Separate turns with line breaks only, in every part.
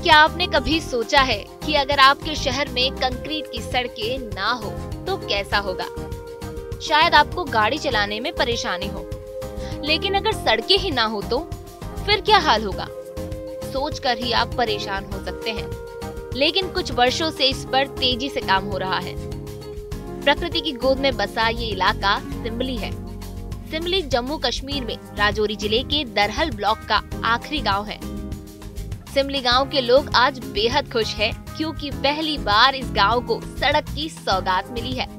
क्या आपने कभी सोचा है कि अगर आपके शहर में कंक्रीट की सड़कें ना हो तो कैसा होगा? शायद आपको गाड़ी चलाने में परेशानी हो, लेकिन अगर सड़कें ही ना हो तो फिर क्या हाल होगा? सोचकर ही आप परेशान हो सकते हैं। लेकिन कुछ वर्षों से इस पर तेजी से काम हो रहा है। प्रकृति की गोद में बसा ये इलाका सिमली है। सिमली जम्मू कश्मीर में राजौरी जिले के दरहल ब्लॉक का आखिरी गांव है। सिमली गांव के लोग आज बेहद खुश हैं क्योंकि पहली बार इस गांव को सड़क की सौगात मिली है।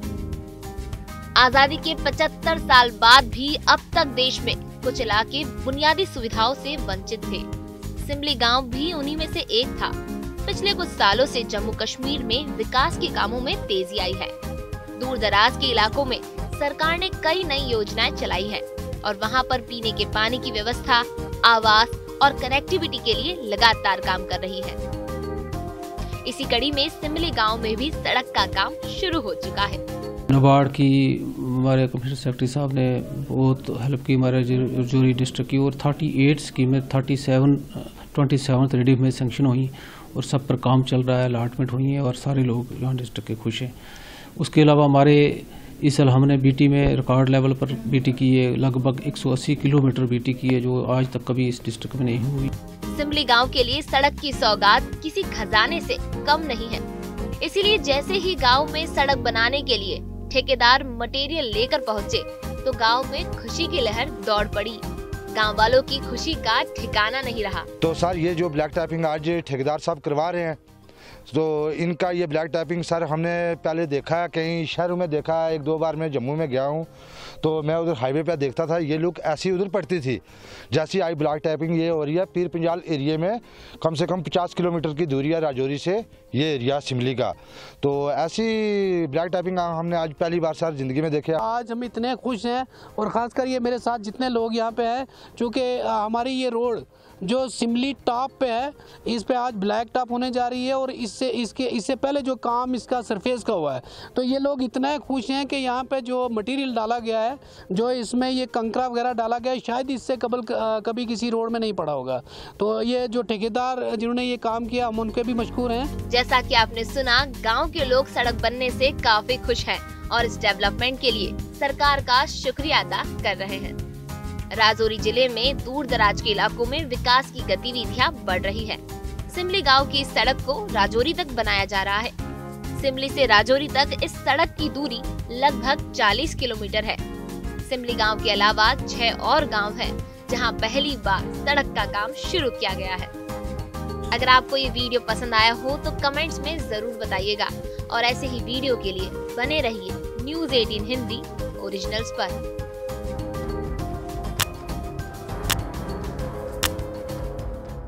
आजादी के 75 साल बाद भी अब तक देश में कुछ इलाके बुनियादी सुविधाओं से वंचित थे। सिमली गांव भी उन्हीं में से एक था। पिछले कुछ सालों से जम्मू कश्मीर में विकास के कामों में तेजी आई है। दूर दराज के इलाकों में सरकार ने कई नई योजनाएं चलाई है और वहां पर पीने के पानी की व्यवस्था, आवास और कनेक्टिविटी के लिए लगातार काम कर रही है। इसी कड़ी में सिमली गांव में भी सड़क का काम शुरू हो चुका है।
नाबार्ड की हमारे कमिश्नर सेक्रेटरी साहब ने बहुत हेल्प की हमारे राजौरी डिस्ट्रिक्ट की, और 38 स्कीमें 27 रेडी में सैंक्शन हुई और सब पर काम चल रहा है, अलॉटमेंट हुई है और सारे लोग यहाँ डिस्ट्रिक्ट के खुश हैं। उसके अलावा हमारे इस साल हमने बीटी में रिकॉर्ड लेवल पर बीटी की है, लगभग 180 किलोमीटर बीटी की है, जो आज तक कभी इस डिस्ट्रिक्ट में नहीं हुई।
सिमली गांव के लिए सड़क की सौगात किसी खजाने से कम नहीं है। इसीलिए जैसे ही गांव में सड़क बनाने के लिए ठेकेदार मटेरियल लेकर पहुंचे तो गांव में खुशी की लहर दौड़ पड़ी। गांव वालों की खुशी का ठिकाना नहीं रहा।
तो सर, ये जो ब्लैक टैपिंग आज ठेकेदार साहब करवा रहे हैं, तो इनका ये ब्लैक टैपिंग सर हमने पहले देखा है, कई शहरों में देखा है। 1-2 बार मैं जम्मू में गया हूँ तो मैं उधर हाईवे पे देखता था, ये लुक ऐसी उधर पड़ती थी। जैसी आई ब्लैक टैपिंग ये हो रही है पीर पंजाल एरिया में, कम से कम 50 किलोमीटर की दूरी है राजौरी से ये एरिया सिमली का। तो ऐसी ब्लैक टैपिंग हमने आज पहली बार सर जिंदगी में देखे।
आज हम इतने खुश हैं और ख़ासकर ये मेरे साथ जितने लोग यहाँ पे हैं, चूँकि हमारी ये रोड जो सिमली टॉप पे है, इस पे आज ब्लैक टॉप होने जा रही है और इससे पहले जो काम इसका सरफेस का हुआ है, तो ये लोग इतना खुश हैं कि यहाँ पे जो मटेरियल डाला गया है, जो इसमें ये कंकरा वगैरह डाला गया है, शायद इससे कभी किसी रोड में नहीं पड़ा होगा। तो ये जो ठेकेदार जिन्होंने ये काम किया, हम उनके भी मशकूर हैं।
जैसा कि आपने सुना, गाँव के लोग सड़क बनने से काफी खुश हैं और इस डेवलपमेंट के लिए सरकार का शुक्रिया अदा कर रहे हैं। राजौरी जिले में दूर दराज के इलाकों में विकास की गतिविधियां बढ़ रही है। सिमली गांव की इस सड़क को राजौरी तक बनाया जा रहा है। सिमली से राजौरी तक इस सड़क की दूरी लगभग 40 किलोमीटर है। सिमली गांव के अलावा 6 और गांव हैं जहां पहली बार सड़क का काम शुरू किया गया है। अगर आपको ये वीडियो पसंद आया हो तो कमेंट्स में जरूर बताइएगा और ऐसे ही वीडियो के लिए बने रहिए न्यूज़ 18 हिंदी ओरिजिनल्स पर।